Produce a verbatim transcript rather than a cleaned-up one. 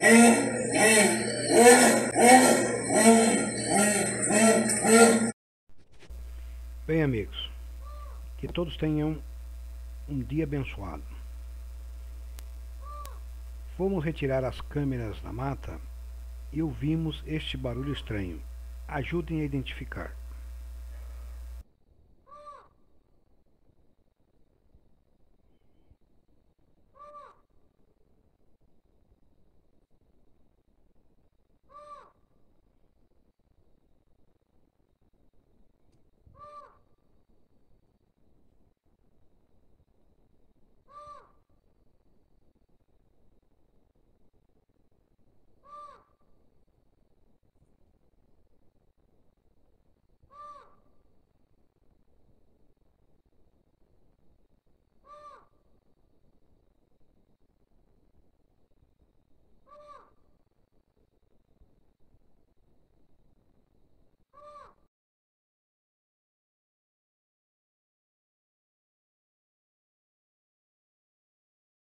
Bem, amigos, que todos tenham um dia abençoado. Fomos retirar as câmeras da mata e ouvimos este barulho estranho. Ajudem a identificar.